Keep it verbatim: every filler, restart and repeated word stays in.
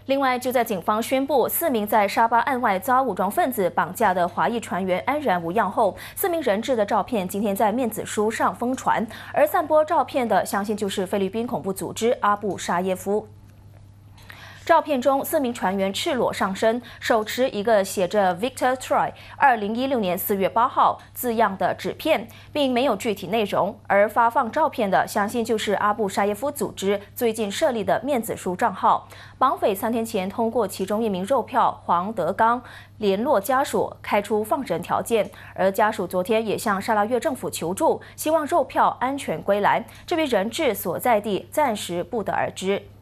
另外，就在警方宣布四名在沙巴案外遭武装分子绑架的华裔船员安然无恙后，四名人质的照片今天在面子书上疯传，而散播照片的相信就是菲律宾恐怖组织阿布沙耶夫。 照片中，四名船员赤裸上身，手持一个写着 “Victor Troy 二零一六年四月八号”字样的纸片，并没有具体内容。而发放照片的，相信就是阿布沙耶夫组织最近设立的面子书账号。绑匪三天前通过其中一名肉票黄德刚联络家属，开出放人条件。而家属昨天也向沙拉越政府求助，希望肉票安全归来。至于人质所在地，暂时不得而知。